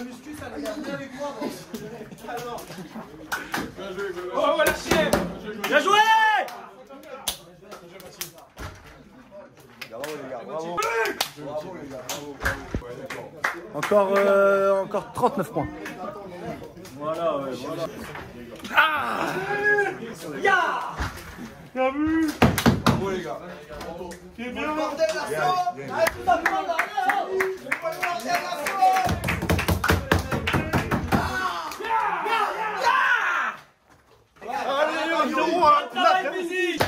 muscu, ça les garde bien avec moi. Alors. Oh, voilà, chien. Bien joué! Bravo les gars, bravo. Bravo les gars, bravo. Encore 39 points. Voilà, ouais, voilà. Ah! Ya! Bien vu! Bravo les gars. C'est bien! Le bordel la sauce! Allez, tout simplement là! Le bordel la sauce! Allez, on zéro, hein! Travail physique!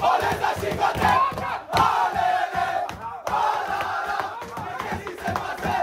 Qu'est-ce qui s'est passé?